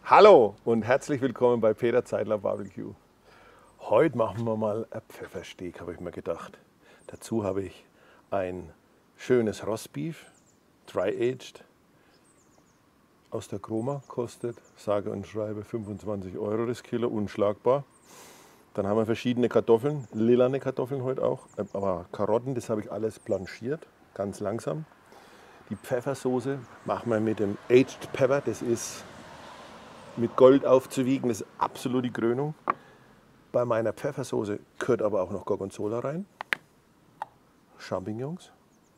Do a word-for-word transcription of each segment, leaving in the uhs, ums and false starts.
Hallo und herzlich willkommen bei Peter Zeidler Barbecue. Heute machen wir mal ein Pfeffersteak, habe ich mir gedacht. Dazu habe ich ein schönes Rostbeef, dry-aged, aus der Kroma, kostet sage und schreibe fünfundzwanzig Euro das Kilo, unschlagbar. Dann haben wir verschiedene Kartoffeln, lilane Kartoffeln heute auch, aber Karotten, das habe ich alles blanchiert, ganz langsam. Die Pfeffersoße machen wir mit dem Aged Pepper, das ist mit Gold aufzuwiegen, das ist absolut die Krönung. Bei meiner Pfeffersoße gehört aber auch noch Gorgonzola rein, Champignons,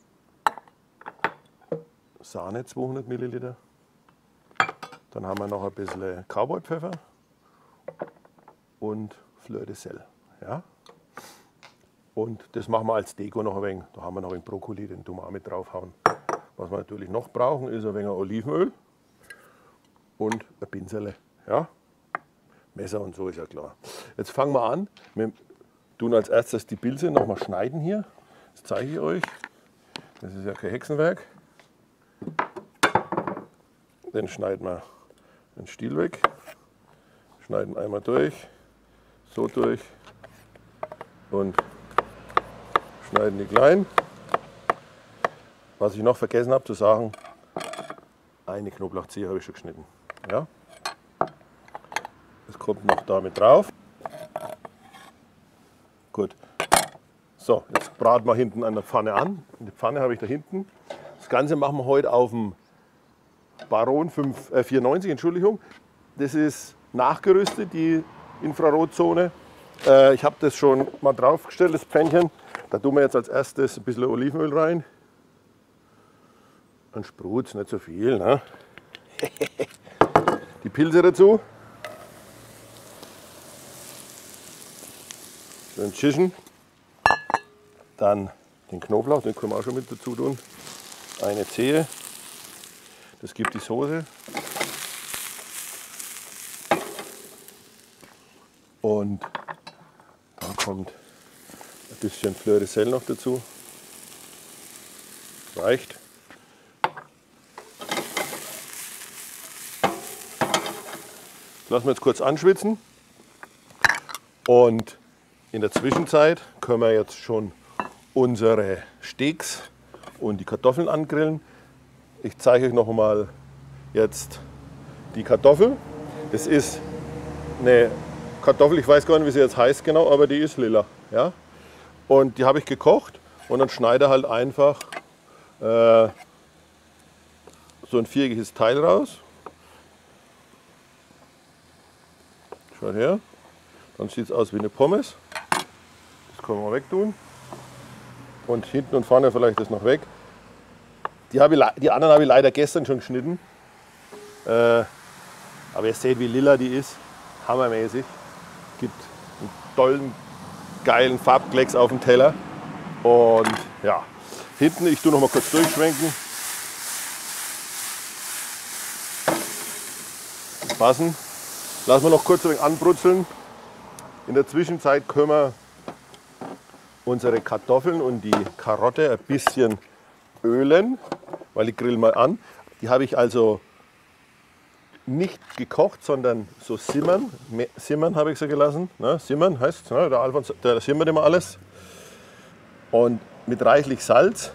Sahne zweihundert Milliliter, dann haben wir noch ein bisschen Cowboy-Pfeffer und Fleur de Sel. Ja? Und das machen wir als Deko noch ein wenig. Da haben wir noch einen Brokkoli, den tun wir auch mit draufhauen. Was wir natürlich noch brauchen, ist ein wenig Olivenöl und ein Pinsel. Ja? Messer und so ist ja klar. Jetzt fangen wir an. Wir tun als erstes die Pilze noch mal schneiden hier. Das zeige ich euch. Das ist ja kein Hexenwerk. Den schneiden wir den Stiel weg. Schneiden einmal durch, so durch und schneiden die klein. Was ich noch vergessen habe zu sagen, eine Knoblauchzehe habe ich schon geschnitten. Ja? Das kommt noch damit drauf. Gut. So, jetzt braten wir hinten an der Pfanne an. Die Pfanne habe ich da hinten. Das Ganze machen wir heute auf dem Baron fünf, äh, vierundneunzig, Entschuldigung. Das ist nachgerüstet, die Infrarotzone. Äh, ich habe das schon mal draufgestellt, das Pfännchen. Da tun wir jetzt als erstes ein bisschen Olivenöl rein. Ein Sprutz, nicht so viel. Ne? Die Pilze dazu. Schön zischen. Dann den Knoblauch, den können wir auch schon mit dazu tun. Eine Zehe. Das gibt die Soße. Und dann kommt ein bisschen Fleur de Sel noch dazu. Reicht. Lassen wir jetzt kurz anschwitzen. Und in der Zwischenzeit können wir jetzt schon unsere Steaks und die Kartoffeln angrillen. Ich zeige euch noch mal jetzt die Kartoffel. Das ist eine Kartoffel, ich weiß gar nicht, wie sie jetzt heißt genau, aber die ist lila. Ja? Und die habe ich gekocht und dann schneide halt einfach äh, so ein viereckiges Teil raus. Schaut her. Dann sieht es aus wie eine Pommes. Das können wir wegtun. Und hinten und vorne vielleicht das noch weg. Die, habe ich, die anderen habe ich leider gestern schon geschnitten. Äh, aber ihr seht, wie lila die ist. Hammermäßig. Gibt einen tollen, geilen Farbklecks auf dem Teller. Und ja, hinten, ich tue noch mal kurz durchschwenken. Passen. Lassen wir noch kurz ein wenig anbrutzeln. In der Zwischenzeit können wir unsere Kartoffeln und die Karotte ein bisschen ölen, weil ich grill mal an. Die habe ich also nicht gekocht, sondern so simmern. Simmern habe ich sie gelassen. Ne? Simmern heißt, ne? Der Alfons, der simmert immer alles. Und mit reichlich Salz,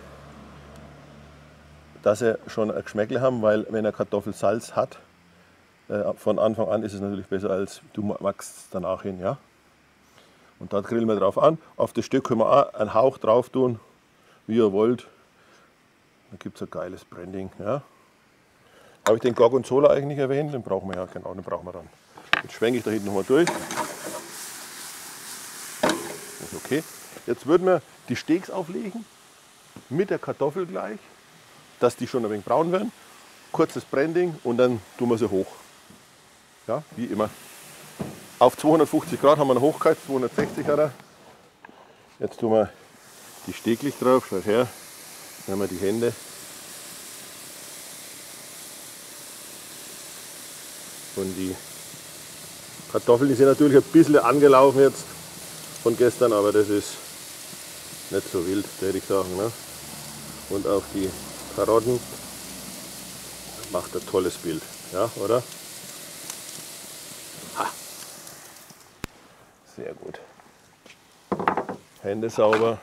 dass sie schon ein Geschmäckle haben, weil wenn eine Kartoffel Salz hat, äh, von Anfang an ist es natürlich besser, als du magst danach hin. Ja? Und da grillen wir drauf an. Auf das Stück können wir auch einen Hauch drauf tun, wie ihr wollt. Da gibt es ein geiles Branding. Ja. Habe ich den Gorgonzola eigentlich nicht erwähnt? Den brauchen wir ja, genau, den brauchen wir dann. Jetzt schwenke ich da hinten nochmal durch. Ist okay. Jetzt würden wir die Steaks auflegen, mit der Kartoffel gleich, dass die schon ein wenig braun werden. Kurzes Branding und dann tun wir sie hoch. Ja, wie immer. Auf zweihundertfünfzig Grad haben wir eine Hochkeit, zweihundertsechzig hat er. Jetzt tun wir die Steaklicht drauf, schaut her. Dann haben wir die Hände. Und die Kartoffeln, die sind natürlich ein bisschen angelaufen jetzt von gestern, aber das ist nicht so wild, würde ich sagen. Ne? Und auch die Karotten macht ein tolles Bild, ja, oder? Sehr gut. Hände sauber.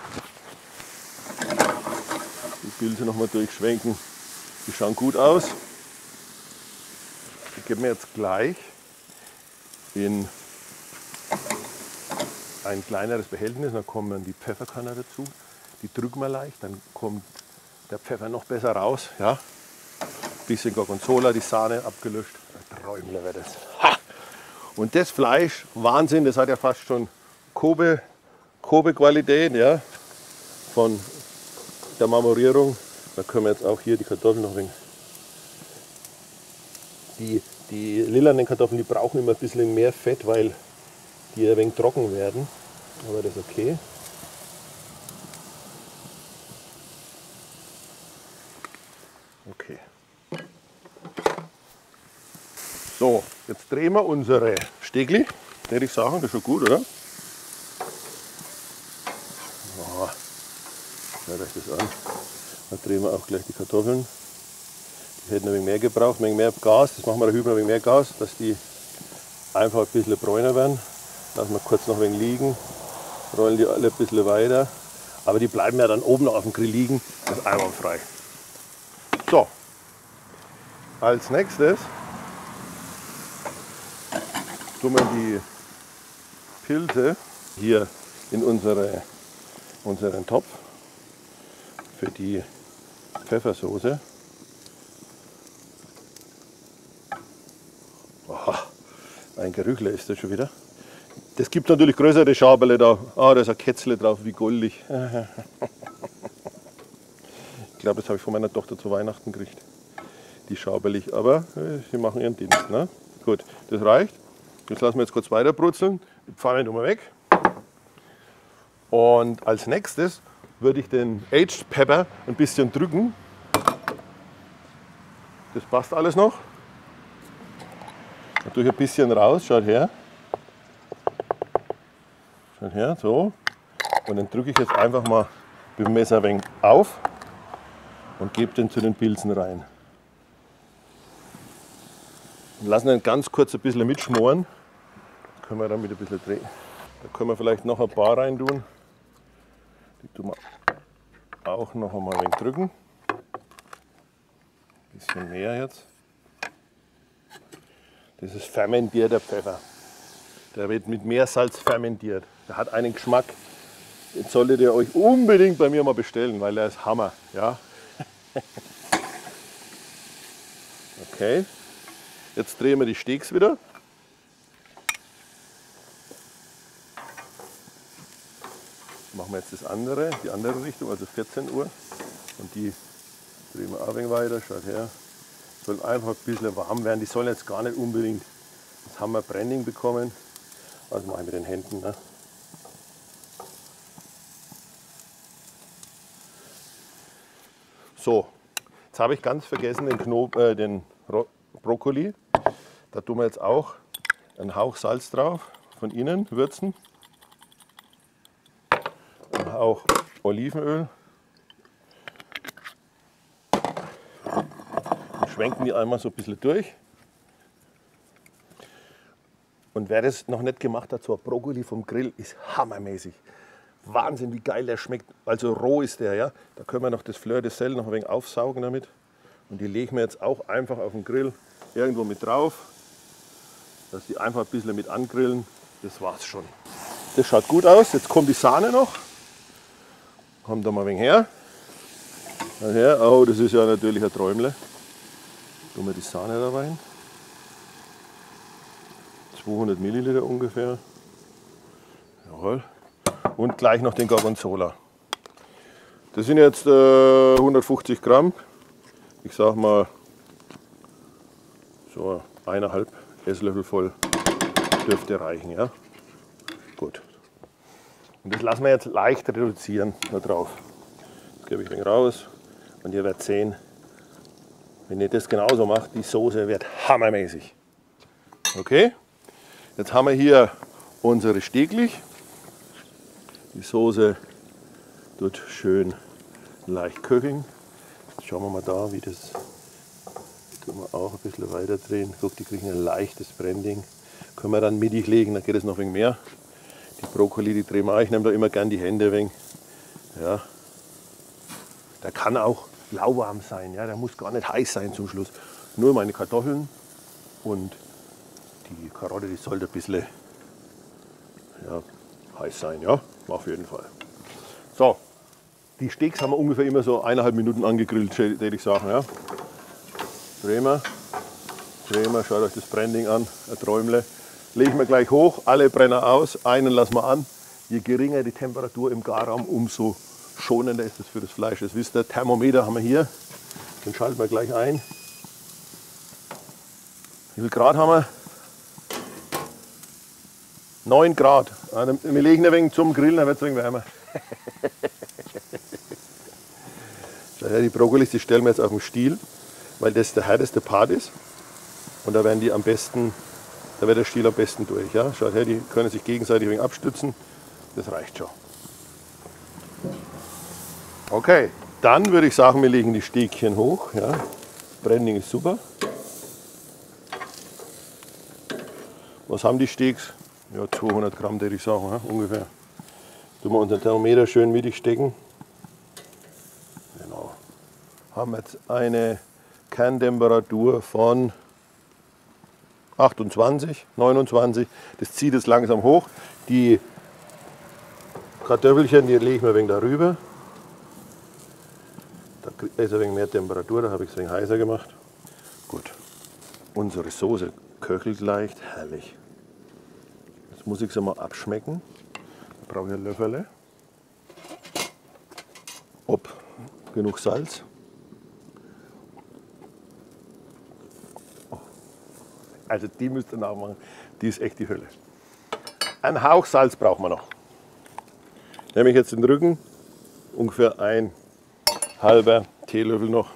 Die Pilze nochmal durchschwenken. Die schauen gut aus. Die geben wir jetzt gleich in ein kleineres Behältnis. Dann kommen dann die Pfefferkörner dazu. Die drücken wir leicht. Dann kommt der Pfeffer noch besser raus. Ja? Bisschen Gorgonzola, die Sahne abgelöscht. Ein Träumler wäre das. Ha! Und das Fleisch, Wahnsinn, das hat ja fast schon Kobe, Kobe-Qualität, ja? Von der Marmorierung. Da können wir jetzt auch hier die Kartoffeln noch ein wenig. Die, die lilanen Kartoffeln, die brauchen immer ein bisschen mehr Fett, weil die ein wenig trocken werden. Aber das ist okay. Okay. So, jetzt drehen wir unsere Stegli. Würde ich sagen, das ist schon gut, oder? Oh, schaut euch das an. Dann drehen wir auch gleich die Kartoffeln. Die hätten ein wenig mehr gebraucht, ein wenig mehr Gas. Das machen wir da drüben ein wenig mehr Gas, dass die einfach ein bisschen bräuner werden. Lassen wir kurz noch ein wenig liegen. Rollen die alle ein bisschen weiter. Aber die bleiben ja dann oben noch auf dem Grill liegen. Das ist einwandfrei. So, als nächstes tun wir die Pilze hier in unsere, unseren Topf für die Pfeffersoße. Oh, ein Gerüchle ist das schon wieder. Das gibt natürlich größere Schaberle da. Ah, da ist ein Kätzle drauf, wie goldig. Ich glaube, das habe ich von meiner Tochter zu Weihnachten gekriegt. Die Schaberlich, aber äh, sie machen ihren Dienst. Ne? Gut, das reicht. Das lassen wir jetzt kurz weiter brutzeln. Die Pfanne tun wir weg. Und als nächstes würde ich den Aged Pepper ein bisschen drücken. Das passt alles noch. Natürlich ein bisschen raus, schaut her. Schaut her, so. Und dann drücke ich jetzt einfach mal mit dem Messer ein wenig auf und gebe den zu den Pilzen rein. Und lassen ihn ganz kurz ein bisschen mitschmoren. Das können wir dann wieder ein bisschen drehen. Da können wir vielleicht noch ein paar rein tun. Die tun wir auch noch einmal ein wenig drücken. Ein bisschen mehr jetzt. Das ist fermentierter Pfeffer. Der wird mit Meersalz fermentiert. Der hat einen Geschmack. Den solltet ihr euch unbedingt bei mir mal bestellen, weil der ist Hammer. Ja? Okay. Jetzt drehen wir die Steaks wieder. Machen wir jetzt das andere, die andere Richtung, also vierzehn Uhr. Und die drehen wir auch ein wenig weiter. Schaut her. Sollen einfach ein bisschen warm werden. Die sollen jetzt gar nicht unbedingt das Hammer-Branding bekommen. Also mache ich mit den Händen. Ne? So, jetzt habe ich ganz vergessen den, Knob, äh, den Brokkoli. Da tun wir jetzt auch einen Hauch Salz drauf, von innen würzen. Und auch Olivenöl. Und schwenken die einmal so ein bisschen durch. Und wer das noch nicht gemacht hat, so ein Brokkoli vom Grill ist hammermäßig. Wahnsinn, wie geil der schmeckt. Also roh ist der, ja. Da können wir noch das Fleur de Sel noch ein wenig aufsaugen damit. Und die legen wir jetzt auch einfach auf den Grill irgendwo mit drauf, dass die einfach ein bisschen mit angrillen. Das war's schon. Das schaut gut aus. Jetzt kommt die Sahne noch. Kommt da mal ein wenig her. her. Oh, das ist ja natürlich ein Träumle. Tun wir die Sahne da rein. zweihundert Milliliter ungefähr. Jawohl. Und gleich noch den Gorgonzola. Das sind jetzt äh, hundertfünfzig Gramm. Ich sag mal so eineinhalb Esslöffel voll dürfte reichen. Ja? Gut. Und das lassen wir jetzt leicht reduzieren da drauf. Das gebe ich ein wenig raus und ihr werdet sehen, wenn ihr das genauso macht, die Soße wird hammermäßig. Okay? Jetzt haben wir hier unsere Stegli. Die Soße tut schön leicht köcheln. Jetzt schauen wir mal da, wie das. Die tun wir auch ein bisschen weiter drehen. Guck, die kriegen ein leichtes Branding. Können wir dann mittig legen, dann geht es noch ein wenig mehr. Die Brokkoli, die drehen wir. Ich nehme da immer gern die Hände wegen. Ja. Der kann auch lauwarm sein. Ja. Der muss gar nicht heiß sein zum Schluss. Nur meine Kartoffeln und die Karotte, die sollte ein bisschen ja, heiß sein. Ja, auf jeden Fall. So, die Steaks haben wir ungefähr immer so eineinhalb Minuten angegrillt, würde ich sagen. Ja. Drehen wir, drehen wir, schaut euch das Branding an, ein Träumle. Legen wir gleich hoch, alle Brenner aus, einen lassen wir an. Je geringer die Temperatur im Garraum, umso schonender ist es für das Fleisch. Das wisst ihr, Thermometer haben wir hier, den schalten wir gleich ein. Wie viel Grad haben wir? neun Grad. Wir legen ein wenig zum Grillen, dann wird es ein wenig wärmer. Die Brokkolis, die stellen wir jetzt auf den Stiel, weil das der härteste Part ist. Und da werden die am besten, da wird der Stiel am besten durch. Ja? Schaut her, die können sich gegenseitig ein wenig abstützen. Das reicht schon. Okay, dann würde ich sagen, wir legen die Stäbchen hoch. Ja? Branding ist super. Was haben die Steaks? Ja, zweihundert Gramm, würde ich sagen, ja? Ungefähr. Tun wir unseren Thermometer schön mittig stecken. Genau. Haben jetzt eine Kerntemperatur von achtundzwanzig, neunundzwanzig. Das zieht es langsam hoch. Die Kartoffelchen, die lege ich mir ein wenig darüber. Da ist ein wenig mehr Temperatur, da habe ich es ein wenig heißer gemacht. Gut. Unsere Soße köchelt leicht, herrlich. Jetzt muss ich sie mal abschmecken. Da brauche ich ein Löffel. Ob genug Salz. Also die müsst ihr nachmachen, die ist echt die Hölle. Ein Hauch Salz brauchen wir noch. Nehme ich jetzt den Rücken, ungefähr ein halber Teelöffel noch.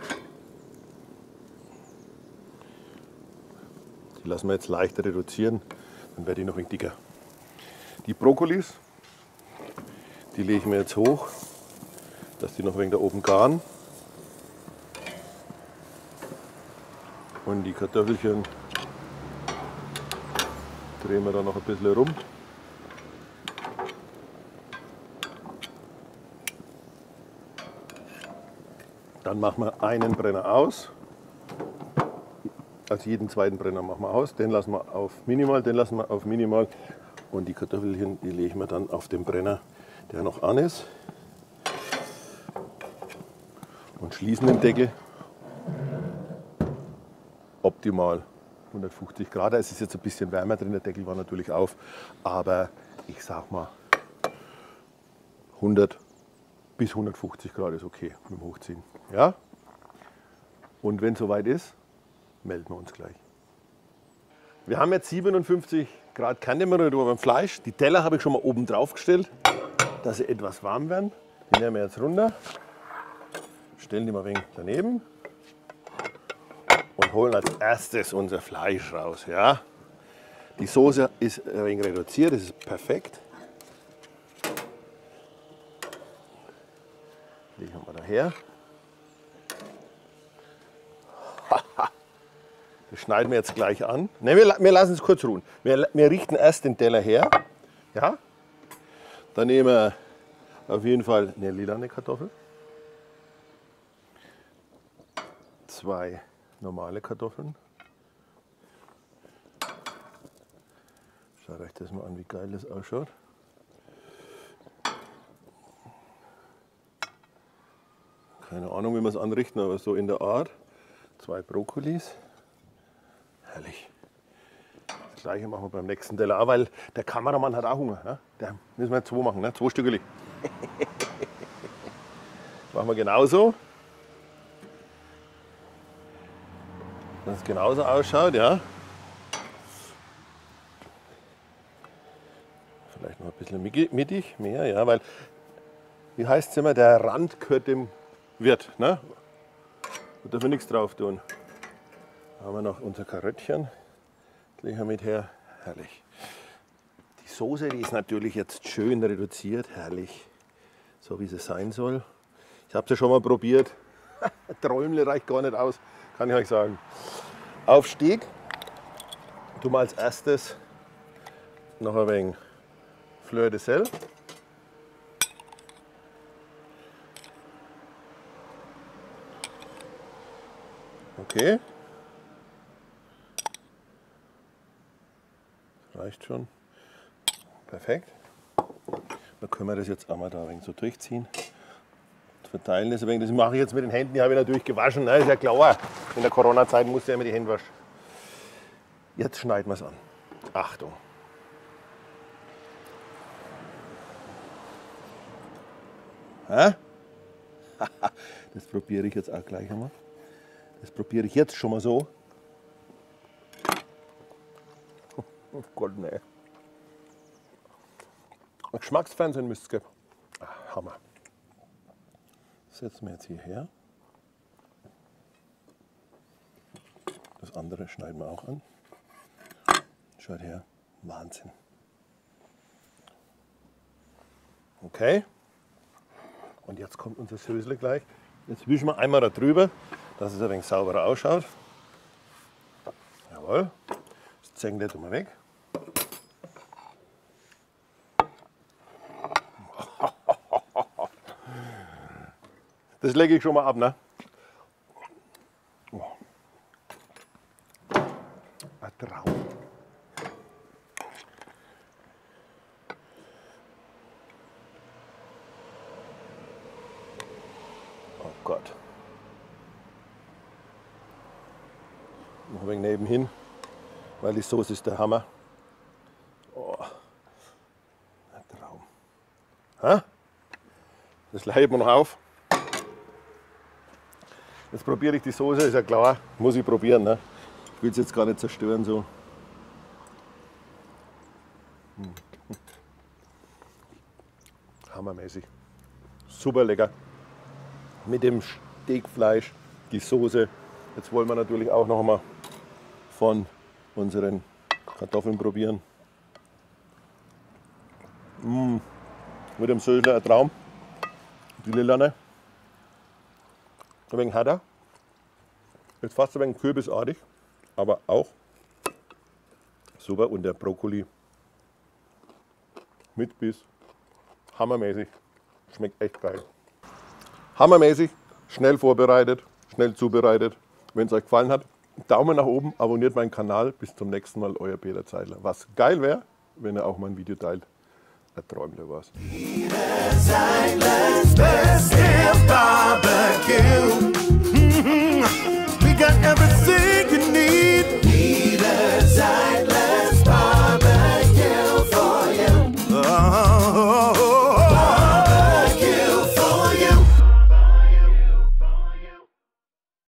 Die lassen wir jetzt leicht reduzieren, dann werde ich noch ein wenig dicker. Die Brokkolis, die lege ich mir jetzt hoch, dass die noch ein wenig da oben garen. Und die Kartoffelchen drehen wir da noch ein bisschen rum. Dann machen wir einen Brenner aus. Also jeden zweiten Brenner machen wir aus. Den lassen wir auf minimal, den lassen wir auf minimal. Und die Kartoffelchen, die legen wir dann auf den Brenner, der noch an ist. Und schließen den Deckel. Optimal hundertfünfzig Grad. Es ist jetzt ein bisschen wärmer drin, der Deckel war natürlich auf. Aber ich sag mal, hundert bis hundertfünfzig Grad ist okay mit dem Hochziehen. Ja? Und wenn es soweit ist, melden wir uns gleich. Wir haben jetzt siebenundfünfzig Grad Kerntemperatur beim Fleisch. Die Teller habe ich schon mal oben drauf gestellt, dass sie etwas warm werden. Die nehmen wir jetzt runter, stellen die mal ein wenig daneben und holen als erstes unser Fleisch raus. Ja? Die Soße ist ein wenig reduziert, das ist perfekt. Legen wir daher. Das schneiden wir jetzt gleich an. Ne, wir, wir lassen es kurz ruhen. Wir, wir richten erst den Teller her. Ja? Dann nehmen wir auf jeden Fall eine lilane Kartoffel. Zwei normale Kartoffeln. Schaut euch das mal an, wie geil das ausschaut. Keine Ahnung, wie wir es anrichten, aber so in der Art. Zwei Brokkolis. Herrlich. Das gleiche machen wir beim nächsten Teller auch, weil der Kameramann hat auch Hunger. Ne? Da müssen wir zwei machen, ne? Zwei Stückeli. Machen wir genauso. Dass es genauso ausschaut, ja. Vielleicht noch ein bisschen mittig, mehr, ja, weil, wie heißt es immer, der Rand gehört dem Wirt. Ne? Da dürfen wir nichts drauf tun. Da haben wir noch unser Karöttchen. Das legen wir mit her. Herrlich. Die Soße, die ist natürlich jetzt schön reduziert. Herrlich. So wie sie sein soll. Ich habe sie schon mal probiert. Träumle reicht gar nicht aus, kann ich euch sagen. Auf Steg tun wir als erstes noch ein wenig Fleur de Sel. Okay. Das reicht schon. Perfekt. Dann können wir das jetzt einmal da ein wenig so durchziehen. Verteilen das ein wenig. Das mache ich jetzt mit den Händen. Die habe ich natürlich gewaschen. Das ist ja klar. In der Corona-Zeit muss ja immer die Hände waschen. Jetzt schneiden wir es an. Achtung. Hä? Das probiere ich jetzt auch gleich einmal. Das probiere ich jetzt schon mal so. Oh Gott, ne. Geschmacksfernsehen müsste es geben. Ah, Hammer. Das setzen wir jetzt hierher. Das andere schneiden wir auch an. Schaut her. Wahnsinn. Okay. Und jetzt kommt unser Sösle gleich. Jetzt wischen wir einmal da drüber, dass es ein wenig sauberer ausschaut. Jawohl. Das Zängle tun wir weg. Das lege ich schon mal ab, ne? Oh. Ein Traum. Oh Gott. Noch ein wenig nebenhin, weil die Soße ist der Hammer. Oh. Ein Traum. Ha? Das heben wir noch auf. Jetzt probiere ich die Soße, ist ja klar, muss ich probieren. Ne? Ich will es jetzt gar nicht zerstören. So. Hm. Hammermäßig. Super lecker. Mit dem Steakfleisch, die Soße. Jetzt wollen wir natürlich auch noch mal von unseren Kartoffeln probieren. Mmh. Mit dem Sösle ein Traum. Die Lilane. Ein wenig härter. Jetzt fast ein wenig kürbisartig, aber auch super. Und der Brokkoli mit Biss. Hammermäßig. Schmeckt echt geil. Hammermäßig, schnell vorbereitet, schnell zubereitet. Wenn es euch gefallen hat, Daumen nach oben, abonniert meinen Kanal. Bis zum nächsten Mal, euer Peter Zeidler. Was geil wäre, wenn ihr auch mein Video teilt. Ein Träumle war's. Peter Zeidler's Best Barbecue.